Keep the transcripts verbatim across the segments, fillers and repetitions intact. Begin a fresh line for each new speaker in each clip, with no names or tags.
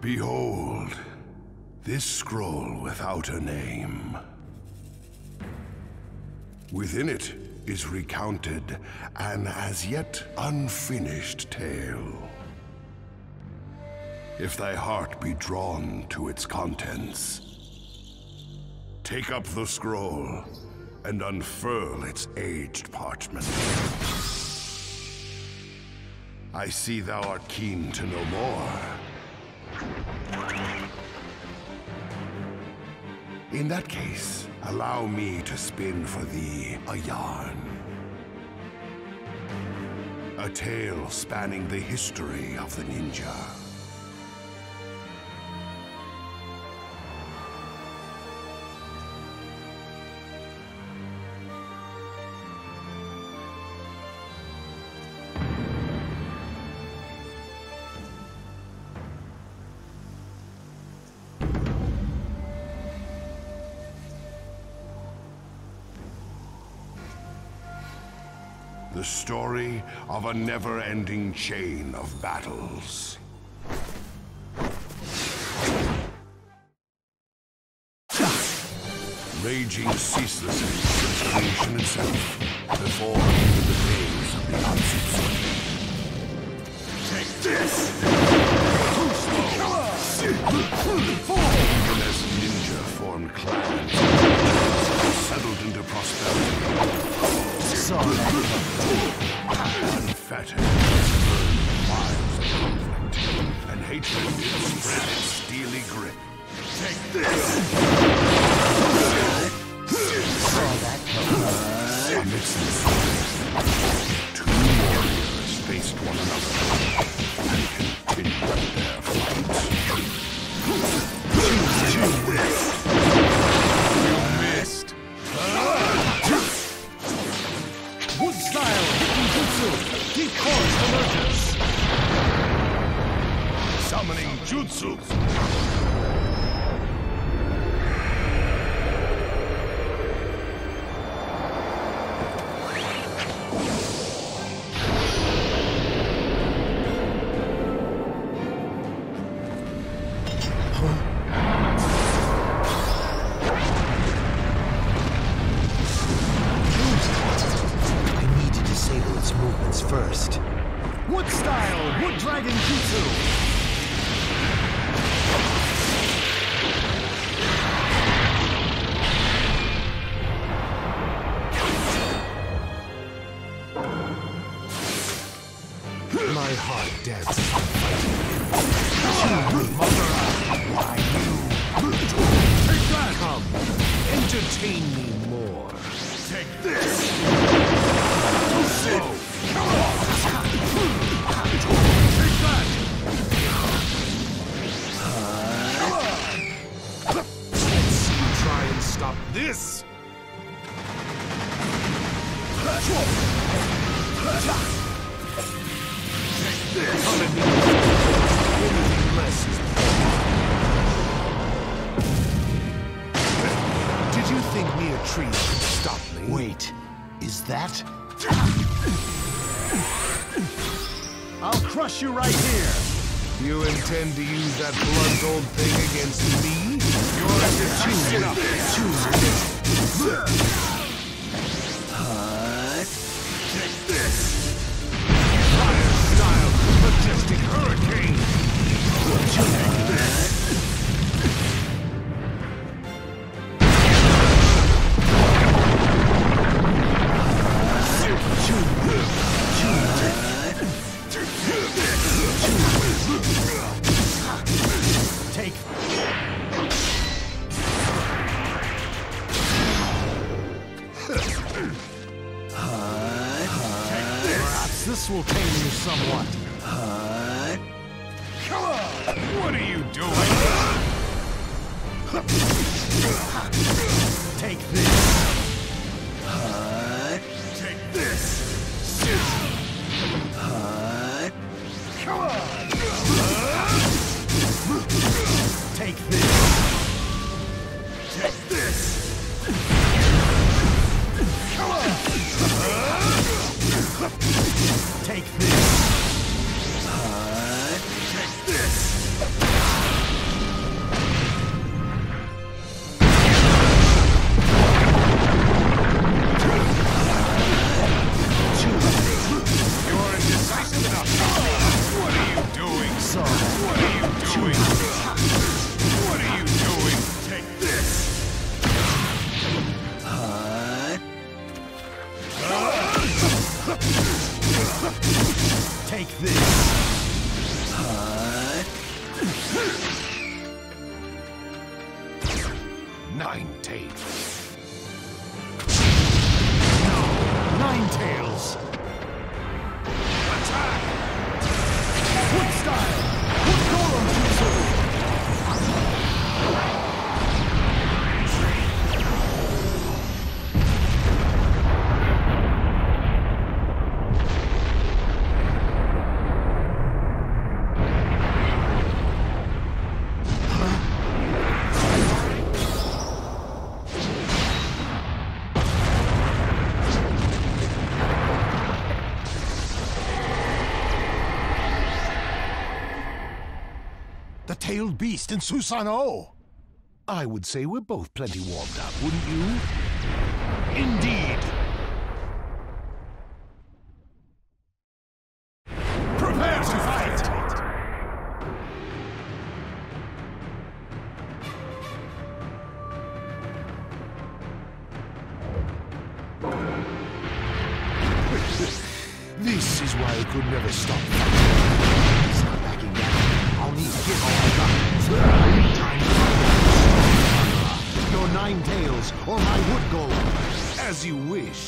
Behold, this scroll without a name. Within it is recounted an as yet unfinished tale. If thy heart be drawn to its contents, take up the scroll and unfurl its aged parchment. I see thou art keen to know more. In that case, allow me to spin for thee a yarn. A tale spanning the history of the ninja. The story of a never-ending chain of battles. Raging ceaselessly since creation itself, before even the days of the Atsutsu. Take this! Too slow! Even as ninja formed clans, settled into prosperity. Unfettered, burned miles of conflict, and hatred spread its steely grip. Take this! Saw that coming. Amidst the strife, two warriors faced one another and continued their fight. You missed. Wood style jutsu. Deep course emerges. Summoning jutsu.
First. Wood style, wood dragon jutsu. My heart dances. Why you? Take that! Come, entertain me more.
Take this! So. Come on! Take that!
Let's see you try and stop this!
Take this!
Come at me. Anything less is bad. Did you think mere trees could stop me? Wait, is that? I'll crush you right here! You intend to use that blunt old thing against me? You're to choose it up! Choose it!
Take this!
Fire style! Majestic hurricane! Take this!
Take.
Perhaps this will tame you somewhat.
Come on! What are you doing? Take this. Take this. Come on! Take this! Take this! Come on! Take this! Take this!
Tails.
Nine Tails.
Attack!
Wood Style. Wood Golem Jutsu. The tailed beast in Susanoo.
I would say we're both plenty warmed up, wouldn't you?
Indeed. Prepare to fight.
This is why I could never stop fighting. He's not backing down. I'll need to give all I got. Time to find out.
Your Nine Tails or my Wood Golem.
As you wish.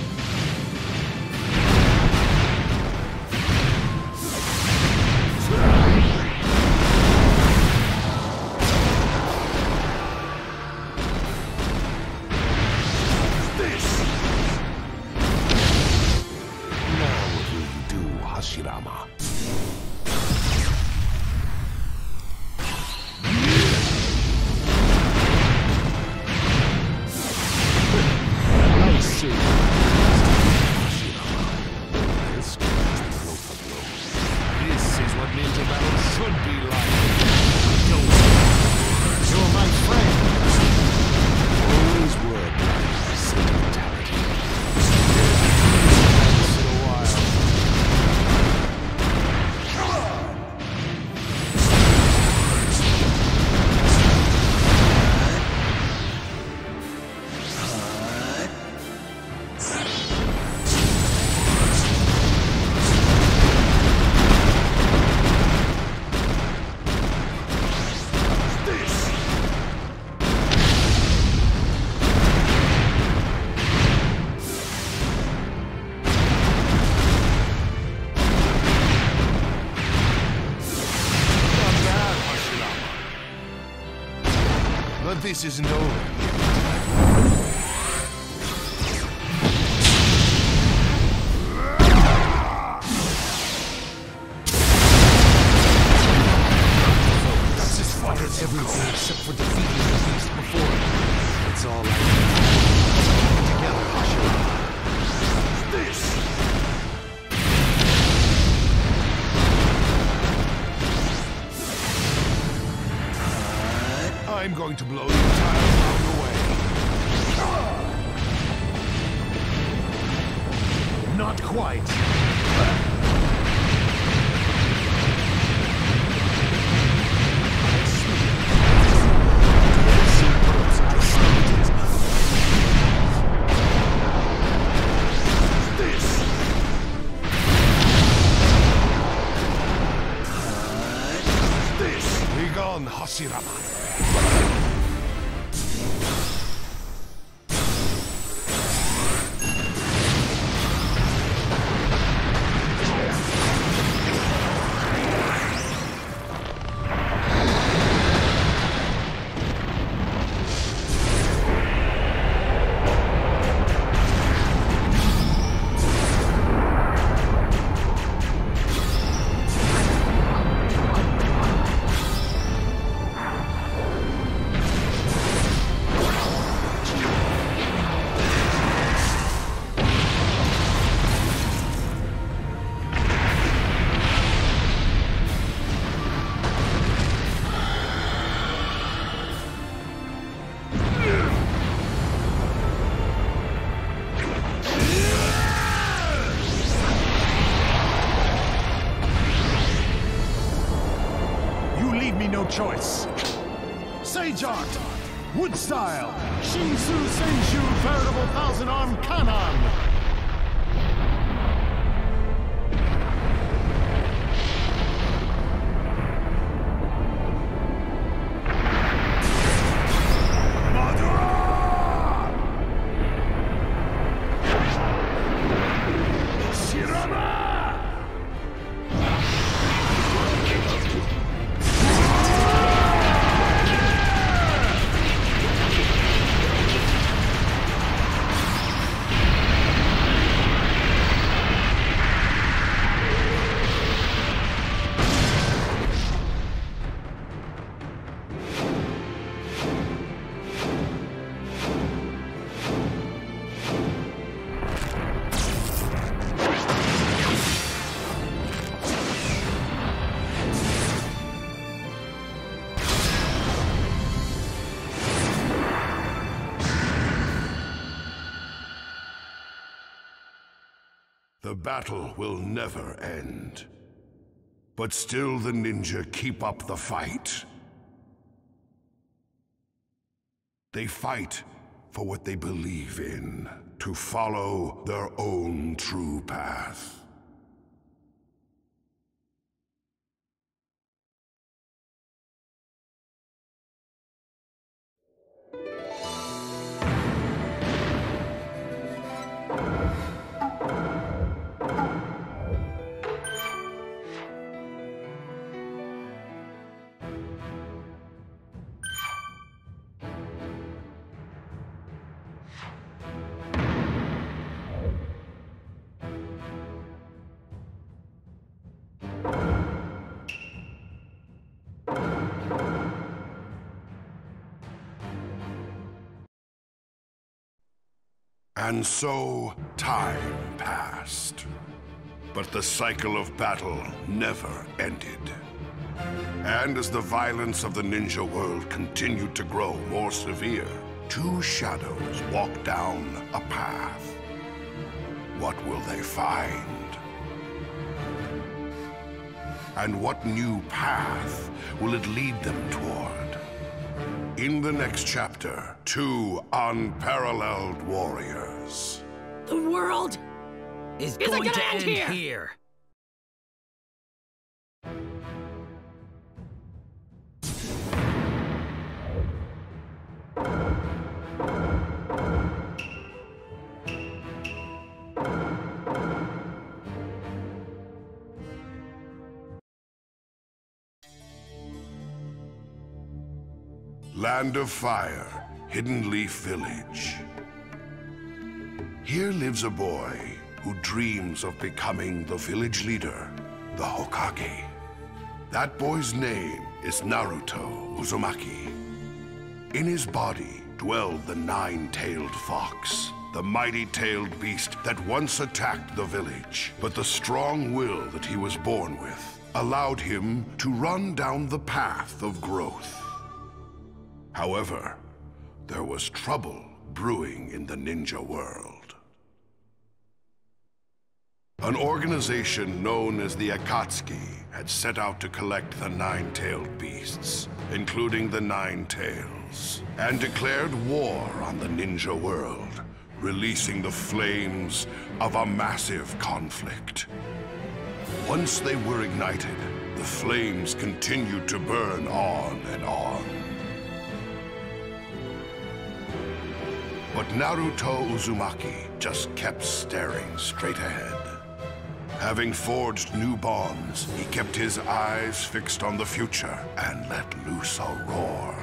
Hashirama. I see. Hashirama. This is blow for blow. This is what ninja battle should be like. Don't.
You're my friend.
Always were blind. Same mentality. Once in a while. But this isn't over. That's as far as everything except for defeating the beast before. It's all right. Together, Hashirama. This! I'm going to blow the entire ground away.
Not quite.
This! This! Be gone, Hashirama.
No choice. Sage Art, Wood Style, Shinsu Senshu, Veritable Thousand Arm Kanan. Madara!
The battle will never end. But still the ninja keep up the fight. They fight for what they believe in, to follow their own true path. And so, time passed. But the cycle of battle never ended. And as the violence of the ninja world continued to grow more severe, two shadows walked down a path. What will they find? And what new path will it lead them toward? In the next chapter, two unparalleled warriors.
The world
is
Isn't
going
gonna
to
end
end
here.
here.
Land of Fire, Hidden Leaf Village. Here lives a boy who dreams of becoming the village leader, the Hokage. That boy's name is Naruto Uzumaki. In his body dwelled the nine-tailed fox, the mighty-tailed beast that once attacked the village. But the strong will that he was born with allowed him to run down the path of growth. However, there was trouble brewing in the ninja world. An organization known as the Akatsuki had set out to collect the nine-tailed beasts, including the Nine Tails, and declared war on the ninja world, releasing the flames of a massive conflict. Once they were ignited, the flames continued to burn on and on. But Naruto Uzumaki just kept staring straight ahead. Having forged new bonds, he kept his eyes fixed on the future and let loose a roar.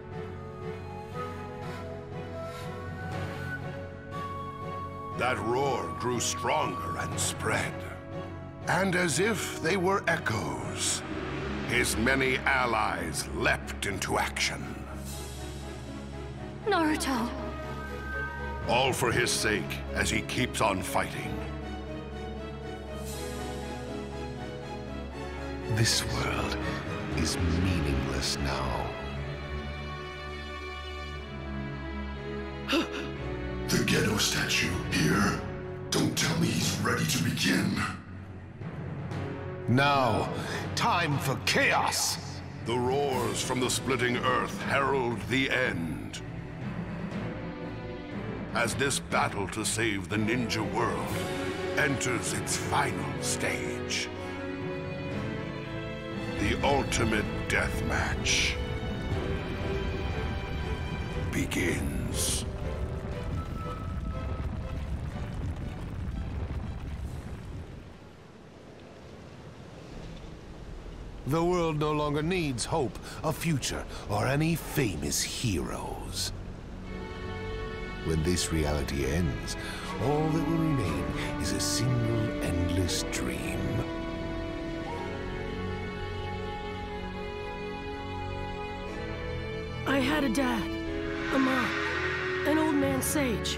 That roar grew stronger and spread. And as if they were echoes, his many allies leapt into action.
Naruto.
All for his sake, as he keeps on fighting.
This world is meaningless now.
The Gedo statue here? Don't tell me he's ready to begin.
Now, time for chaos!
The roars from the splitting earth herald the end. As this battle to save the ninja world enters its final stage. The ultimate death match begins.
The world no longer needs hope, a future, or any famous heroes. When this reality ends, all that will remain is a single endless dream.
I had a dad, a mom, an old man sage.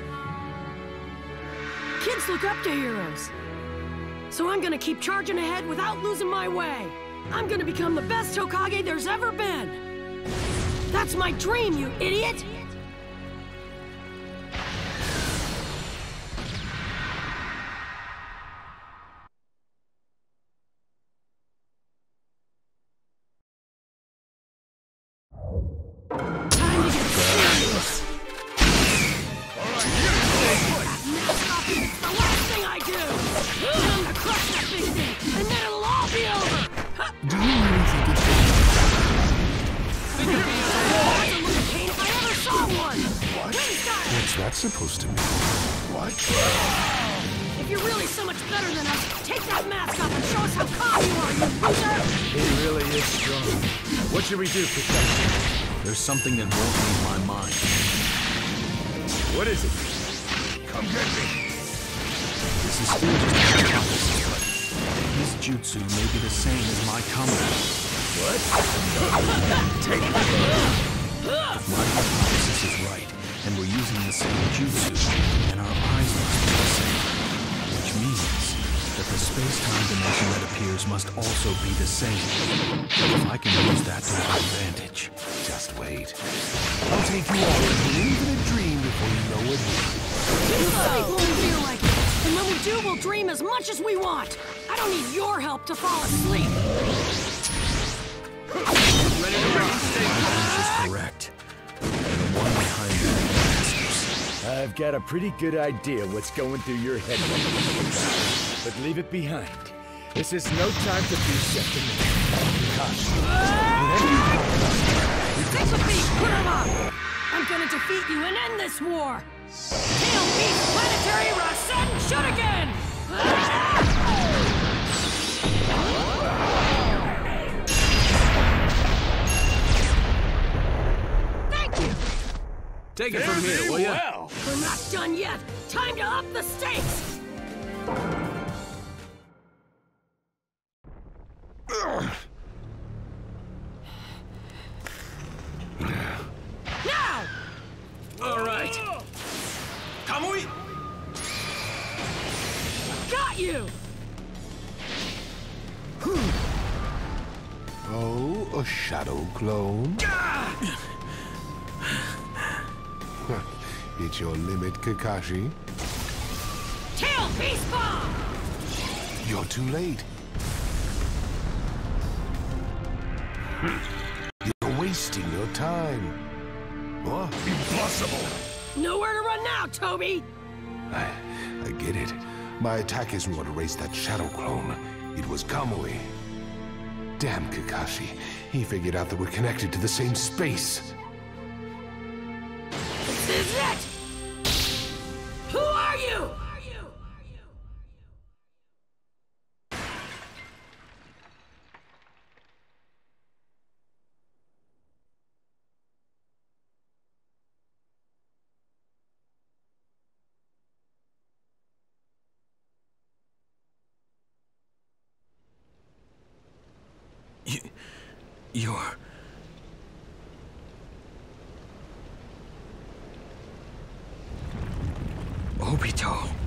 Kids look up to heroes. So I'm gonna keep charging ahead without losing my way. I'm gonna become the best Hokage there's ever been. That's my dream, you idiot!
that supposed to mean?
What?
If you're really so much better than us, take that mask off and show us how calm you are, you loser!
He really is strong. What should we do, Kakashi?
There's something that won't leave my mind.
What is it?
Come get me!
This is still just a hypothesis, but his jutsu may be the same as my combat.
What?
Take it. If my hypothesis is right, and we're using the same jutsu, then our eyes must be the same. Which means that the space-time dimension that appears must also be the same. If I can use that to my advantage.
Just wait. I'll take you all into an infinite dream before you know it is.
You sleep when we feel like it, and when we do, we'll dream as much as we want. I don't need your help to fall asleep.
Ready to rock. My is correct. And the one behind me masters.
I've got a pretty good idea what's going through your head, but leave it behind. This is no time to be sentimental.
Take the beat, put him up! I'm gonna defeat you and end this war! Tail Beast Planetary Rasen Shoot again! Thank you!
Take it from here, will ya?
Well.
We're not done yet! Time to up the stakes! Now!
All right. Kamui!
Got you!
Oh, a shadow clone? It's your limit, Kakashi.
Tail Beast Bomb!
You're too late. You're wasting your time. What?
Impossible!
Nowhere to run now, Toby!
I, I get it. My attack isn't what erased that shadow clone. It was Kamui. Damn Kakashi. He figured out that we're connected to the same space.
This is it! Who are you?
You're... Obito.